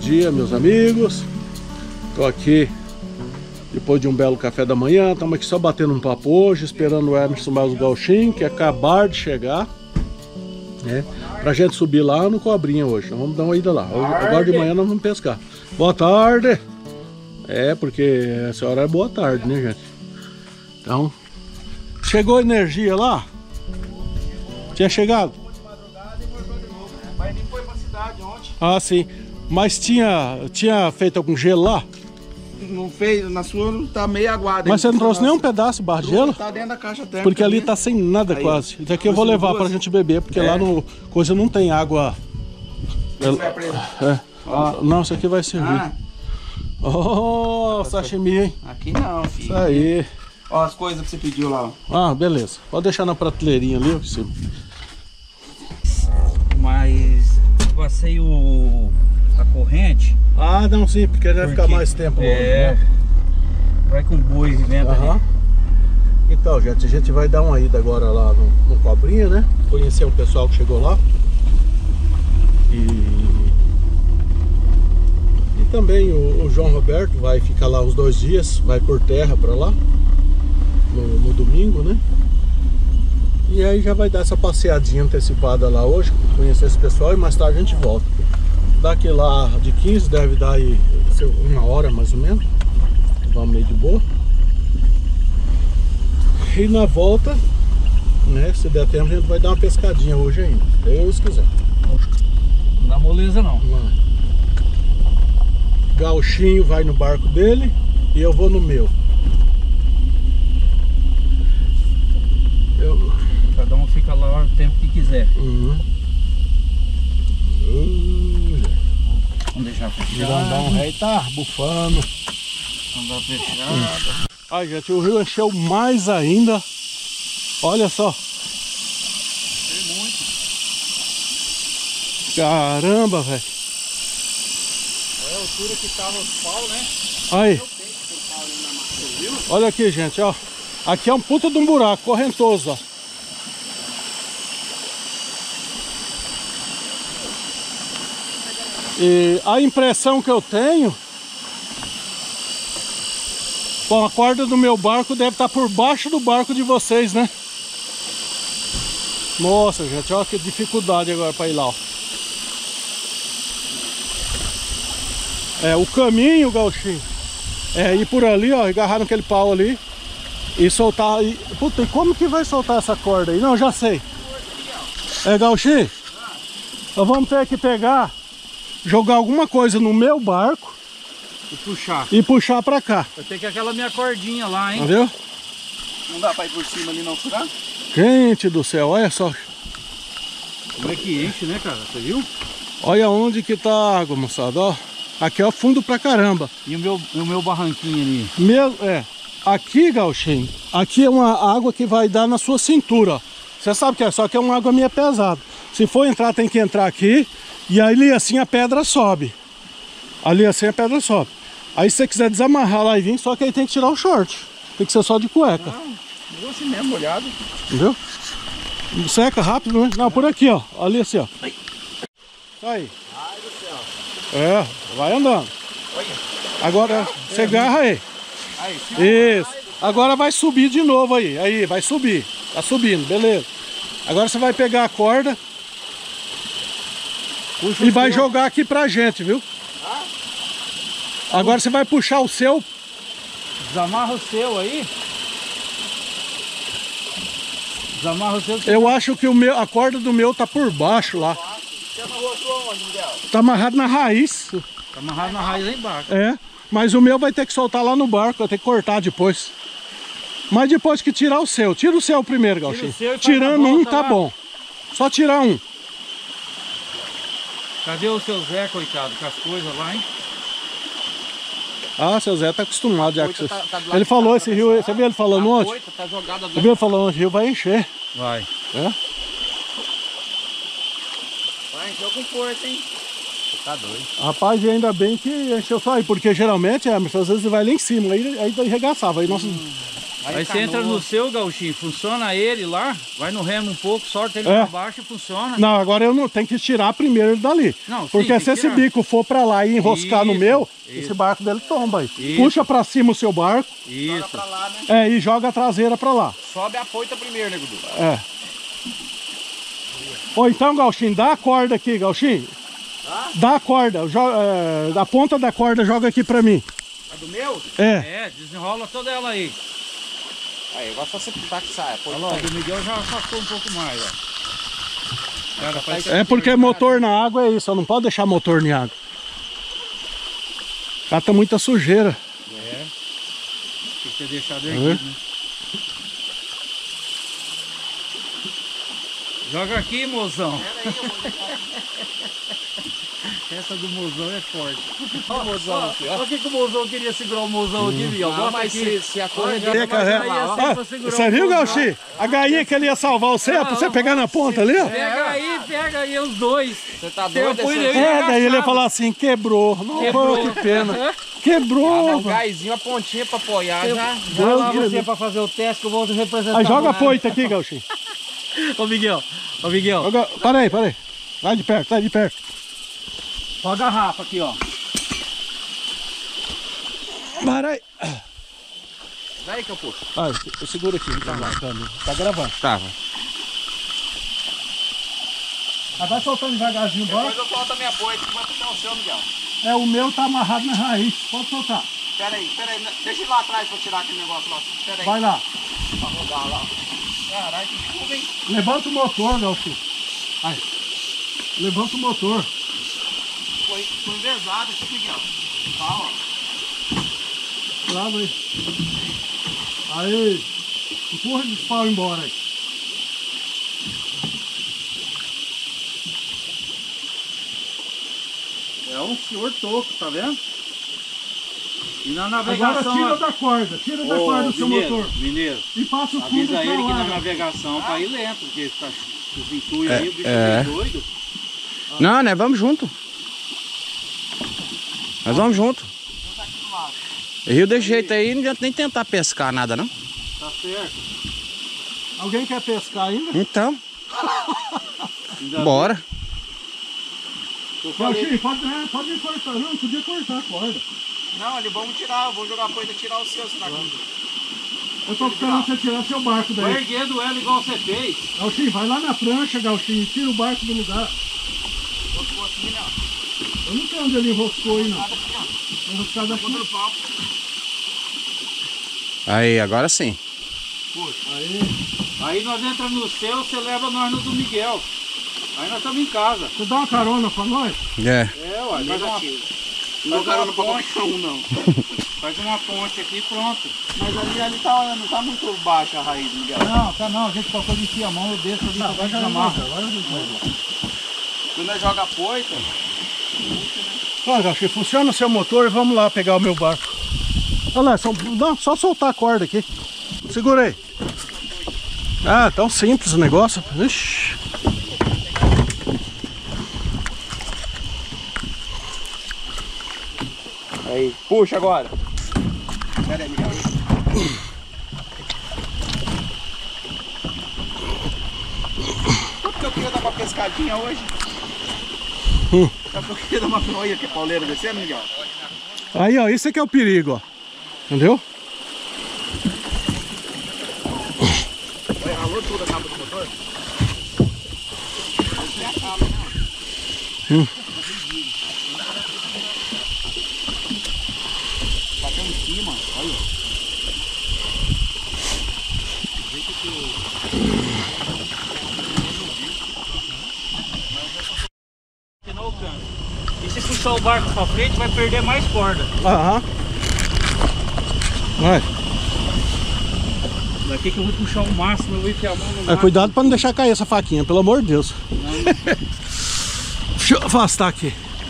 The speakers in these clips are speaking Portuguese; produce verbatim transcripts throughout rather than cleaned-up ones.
dia, meus amigos. Tô aqui depois de um belo café da manhã. Estamos aqui só batendo um papo hoje, esperando o Emerson mais o Gauchinho, que acabaram de chegar, né? Pra gente subir lá no Cobrinha hoje. Então vamos dar uma ida lá. Hoje, agora de manhã nós vamos pescar. Boa tarde! É, porque essa hora é boa tarde, né, gente? Então, chegou energia lá? Tinha chegado? Mas nem foi pra cidade ontem. Ah, sim. Mas tinha, tinha feito algum gelo lá? Não fez, na sua não tá meio aguado. Mas você não trouxe nenhum pedaço de barra de gelo? Tá dentro da caixa térmica. Porque ali tá sem nada aí, quase. Isso aqui eu vou levar duas. pra gente beber, porque É. lá no coisa não tem água. É. Ó. Não, isso aqui vai servir. Ah, Oh, sashimi, hein? aqui não, filho. Isso aí. Ó as coisas que você pediu lá, ó. Ah, beleza. Pode deixar na prateleirinha ali, ó, em cima. Mas eu passei o a corrente. Ah, não, sim, porque vai Porque ficar mais tempo. é, né? vai com boi vivendo Aham. ali. Então, gente, a gente vai dar uma ida agora lá no, no Cobrinha, né? Conhecer o pessoal que chegou lá. E, e também o, o João Roberto vai ficar lá uns dois dias, vai por terra pra lá, no, no domingo, né? E aí já vai dar essa passeadinha antecipada lá hoje, conhecer esse pessoal, e mais tarde a gente volta. Daqui lá de quinze deve dar aí uma hora mais ou menos. Vamos meio de boa. E na volta, né, se der tempo, a gente vai dar uma pescadinha hoje ainda, Deus quiser. Não dá moleza não. Vai. Gauchinho vai no barco dele e eu vou no meu. Eu... Cada um fica lá o tempo que quiser. Uhum. Uhum. Vamos deixar fechado. Grandão rei tá bufando. Vamos dar fechada. Ai, gente, o rio encheu mais ainda. Olha só. Tem muito. Caramba, velho. Olha a altura que tava os pau, né? Aí. Olha aqui, gente, ó. Aqui é um puta de um buraco correntoso, ó. E a impressão que eu tenho, bom, a corda do meu barco deve estar por baixo do barco de vocês, né? Nossa, gente, olha que dificuldade agora para ir lá, ó. É, o caminho, Gauchinho, é ir por ali, ó, agarrar naquele pau ali e soltar. E, puta, e como que vai soltar essa corda aí? Não, já sei. É, Gauchinho, nós vamos ter que pegar, jogar alguma coisa no meu barco E puxar. e puxar pra cá. Eu tenho que aquela minha cordinha lá, hein? Entendeu? Não dá pra ir por cima ali não, será? Gente do céu, olha só. Como é que enche, né, cara? Você viu? Olha onde que tá a água, moçada, ó. Aqui é o fundo pra caramba. E o meu, o meu barranquinho ali? Mesmo, é. Aqui, Gauchinho, aqui é uma água que vai dar na sua cintura, ó. Você sabe que é, só que é uma água meio pesada. Se for entrar, tem que entrar aqui. E aí assim a pedra sobe. Ali assim a pedra sobe. Aí se você quiser desamarrar lá e vir, só que aí tem que tirar o short. Tem que ser só de cueca. Não, vou assim mesmo, molhado. Entendeu? Seca rápido, né? Não, por aqui, ó. Ali assim, ó. Aí. Ai do céu. É, vai andando. Olha. Agora você agarra aí. Aí, Isso. Agora vai subir de novo aí. Aí, vai subir. Tá subindo, beleza. Agora você vai pegar a corda Puxa e o vai seu. jogar aqui pra gente, viu? Agora você vai puxar o seu. Desamarra o seu aí. Desamarra o seu. Eu acho que o meu, a corda do meu tá por baixo lá. Você amarrou a sua onde, Miguel? Tá amarrado na raiz. Tá amarrado na raiz lá embaixo. É. Mas o meu vai ter que soltar lá no barco, vai ter que cortar depois. Mas depois que tirar o seu. Tira o seu primeiro, Gauchinho. o seu e faz Tirando a um, volta tá lá. bom. Só tirar um. Cadê o seu Zé, coitado, com as coisas lá, hein? Ah, seu Zé tá acostumado já. Moita Que tá- você... tá do lado Ele de falou cá, esse rio, você viu ele falando A ontem? moita tá jogada Você viu ele falando ontem, o rio vai encher. Vai. É? Vai, encheu com força, hein? Você tá doido. Rapaz, e ainda bem que encheu só aí, porque geralmente, é, às vezes vai lá em cima, aí, aí arregaçava. Aí nossa, Aí você entra no seu, Gauchinho, funciona ele lá, vai no remo um pouco, sorta ele É. pra baixo e funciona. Não, agora eu não tenho que tirar primeiro ele dali. Não, sim, porque tem se que esse tirar. bico for pra lá e enroscar no Isso, meu, isso. esse barco dele tomba aí. Isso. Puxa pra cima o seu barco, Isso. Pra lá, né? é, e joga a traseira pra lá. Sobe a poita primeiro, né, Gudu? É. Ou então, Gauchinho, dá a corda aqui, Gauchinho. Tá? Dá a corda, joga, é, a ponta da corda joga aqui pra mim. A do meu? É. É, desenrola toda ela aí. Aí, agora só você puxar que sai. Olha lá, o do Miguel já afastou um pouco mais, ó. Cara, faz É porque motor na água é isso, não pode deixar motor em água. Cata muita sujeira. É. Tem que ter deixado erguido, né? Joga aqui, mozão. Essa do mozão é forte. Olha o mozão aqui, ó. Por que, que o mozão queria segurar o mozão aqui, Miguel? Não, Bota mas aqui. se, se a corrente... É, cara, aí é. é sempre pra segurar Você o viu, mozão. Gauchinho? A gainha que ele ia salvar você, é pra você pegar na ponta ali, ó. Pega aí, pega aí os dois. Você tá Tem doido? apoio Essa... dele. É, daí ele ia agachado. falar assim, quebrou. Não, Quebrou. pô, que pena. Ah, Quebrou, dá um mano. gásinho, a pontinha pra apoiar já. Vai lá Deus você me- pra fazer o teste que eu vou representar. Aí joga a o poita aqui, Gauchinho. Ô Miguel, ô Miguel. Joga... Para aí, para aí. Vai de perto, vai de perto. Ó a garrafa aqui, ó. Para aí. Daí que eu puxo. Ah, eu seguro aqui, tá gravando. Tá gravando. Tá. Ah, vai soltando devagarzinho o barco. Depois eu solto a minha poita que vai puxar o seu, Miguel. É, o meu tá amarrado na raiz. Pode soltar. Pera aí, pera aí. Deixa eu ir lá atrás pra eu tirar aquele negócio lá. Pera aí. Vai lá. Pra rodar lá. Caralho, que chuva, hein? Levanta o motor, Gauchinho. Aí. Levanta o motor. Foi, foi pesado aqui, Miguel. Tá, ó. Trava aí. Aí. Empurra esse pau embora aí. É um senhor toco, tá vendo? E na Agora navegação. tira da corda. Tira da Ô, corda do seu mineiro, motor. mineiro, E passa o fundo avisa pra ele que lá. na navegação tá aí lento, porque tá os intuitos É, aí, o bicho é. é doido. Não, né? Vamos junto. Nós vamos junto. Rio desse jeito aí, não adianta nem tentar pescar nada, não. Tá certo. Alguém quer pescar ainda? Então, Ainda bora. bem que eu falei. Gauchinho, pode, é, pode ir cortar. Não, podia cortar a corda. Não, ali vamos tirar, vou jogar a poita e tirar o seu, senão. Eu tô esperando você tirar seu barco Vai daí. erguendo ela igual você fez. Gauchinho, vai lá na prancha, Gauchinho, e tira o barco do lugar. Eu não sei onde ele enroscou aí, não. Enroscado aqui. Aí, agora sim. Aí, Aí nós entramos no seu, você leva nós no do Miguel. Aí nós estamos em casa. você dá uma carona pra nós? É. É, ué, faz uma, Não faz uma não pra ponte, qualquer um, não. faz uma ponte aqui e pronto. Mas ali, ali tá, não tá muito baixa a raiz, Miguel. Não, tá não, a gente só pode enfiar a mão, eu desço ali, Vai pra amarra. Quando nós joga a poita, Ó, Gauchinho, funciona o seu motor e vamos lá pegar o meu barco. Olha lá, só, não, só soltar a corda aqui. Segura aí. Ah, tão simples o negócio. Ixi. aí, puxa agora. Pera aí, Miguel. Porque eu queria dar uma pescadinha hoje. Hum. Sabe que eu queria dar uma olha que a pauleira descendo, Miguel? Aí, ó, isso aqui é o perigo, ó. Entendeu? Olha, ralou tudo a capa do motor. Não é a capa, não. Hum. Bateu em cima, olha. Não alcança. E se puxar o barco pra frente, vai perder mais corda. Aham. Vai. Daqui que eu vou puxar o máximo, eu vou enfiar a mão no É, máximo. cuidado pra não deixar cair essa faquinha, pelo amor de Deus. Deixa eu afastar aqui.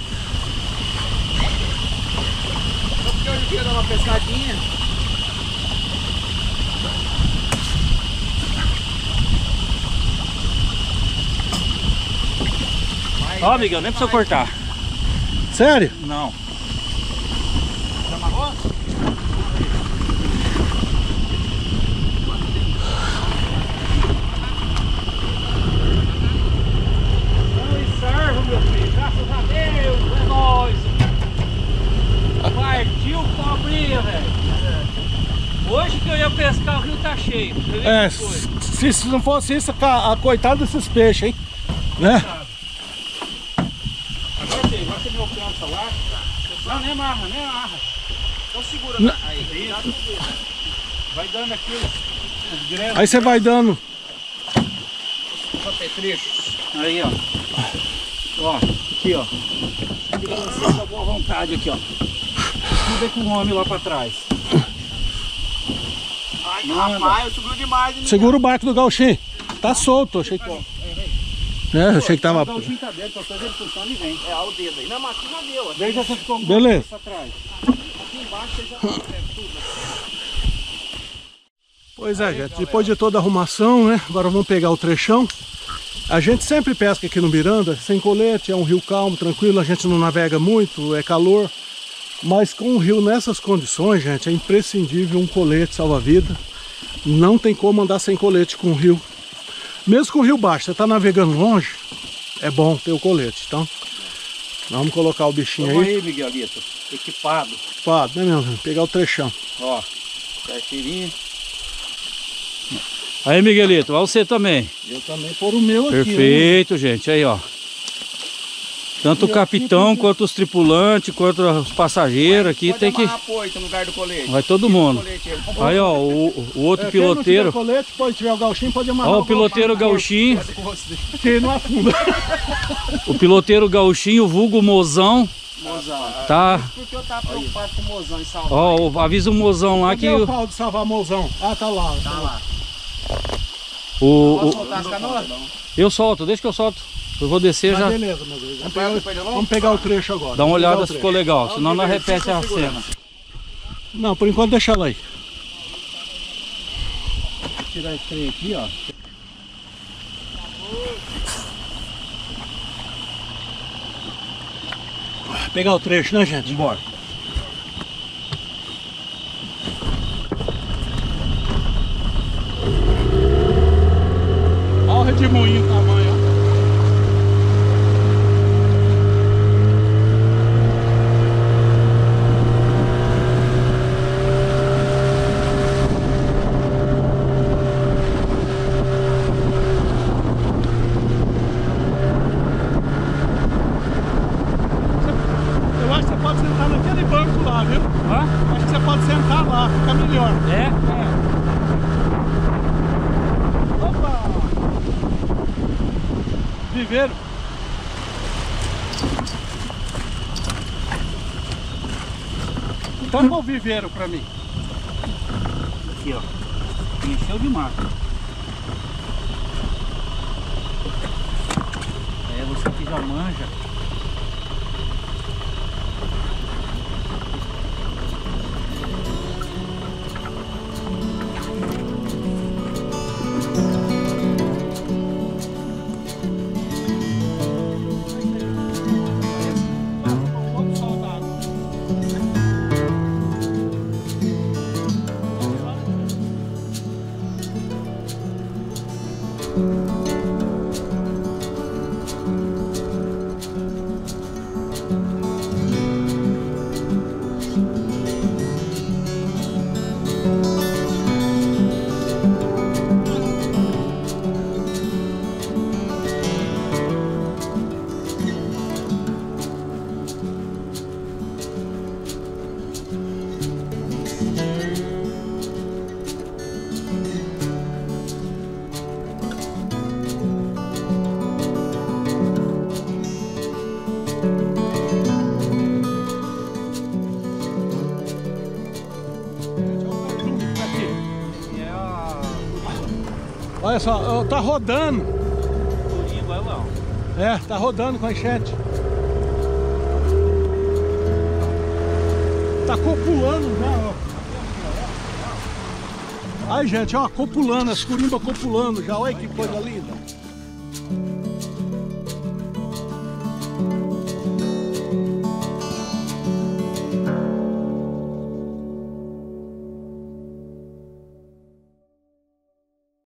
Só porque eu queria dar uma pescadinha. Ó, Miguel, nem precisa cortar. Sério? Não. Já amarrou? Hoje que eu ia pescar, o rio tá cheio. É, se, se não fosse isso, a, a coitada desses peixes, hein? Né? Agora tem, vai ser meu canto lá. Não, nem amarra, nem amarra. Então segura Não. aí. Vai dando aqui os, os grelos. Aí você vai dando. Os apetrechos. Aí, ó. Ó, aqui, ó. Segura vocês com boa vontade aqui, ó. Tudo com o homem lá pra trás. Ai, rapaz, eu seguro demais. Hein, Segura o barco do gauchinho. Tá solto, achei que... É, eu achei que tava... O gauchinho tá dentro, qualquer coisa ele funciona e vem. É, olha o dedo aí. Não, mas aqui já deu. Daí já você ficou um Beleza. pra trás. Aqui embaixo você já tá vendo tudo. Pois é, gente, depois de toda a arrumação, né? Agora vamos pegar o trechão. A gente sempre pesca aqui no Miranda, sem colete, é um rio calmo, tranquilo, a gente não navega muito, é calor. Mas com o rio nessas condições, gente, é imprescindível um colete salva-vida. Não tem como andar sem colete com o rio. Mesmo com o rio baixo, você está navegando longe, é bom ter o colete. Então, vamos colocar o bichinho Vamos aí. aí, Miguelito. Equipado. Equipado, né, meu filho? Pegar o trechão. Ó, carteirinha. Aí, Miguelito, vai você também. Eu também pôr o meu aqui. Perfeito, gente. Aí, ó. Tanto o capitão, quanto os tripulantes, quanto os passageiros aqui tem que... Poito no lugar do colete. Vai todo mundo. Aí, ó, o, o outro É, piloteiro. Quem não tiver colete, pode tiver o gauchinho, pode amarrar. Ó, o piloteiro gauchinho. Que não afunda. O piloteiro gauchinho, o vulgo mozão. Mozão. Tá. Porque eu tava preocupado com o mozão e salvar. Ó, o- avisa o mozão lá que... Cadê o o- pau de salvar mozão? Ah, tá lá. Tá lá. O, Posso o- soltar as canoas? eu solto, deixa que eu solto. Eu vou descer Mas já. beleza, meu Deus. Vamos Vai, pegar, vai, vai, vamos pegar o trecho agora. Dá uma Vamos pegar olhada o se trecho. ficou legal, senão não repete a cena. Não, por enquanto deixa ela aí. Vou tirar esse trem aqui, ó. Pegar o trecho, né, gente? Bora. Olha o redemoinho o tamanho, ó. Eu acho que você pode sentar naquele banco lá, viu? Hã? Acho que você pode sentar lá, fica melhor. É? Opa! Viveiro. Tampa o viveiro pra mim. Aqui, ó. Encheu de mato. É, você que já manja. Olha só, tá rodando. Vai lá. É, tá rodando com a enchente. Tá copulando já, ó. Ai, gente, ó, copulando, as curimbas copulando já. Olha que coisa linda.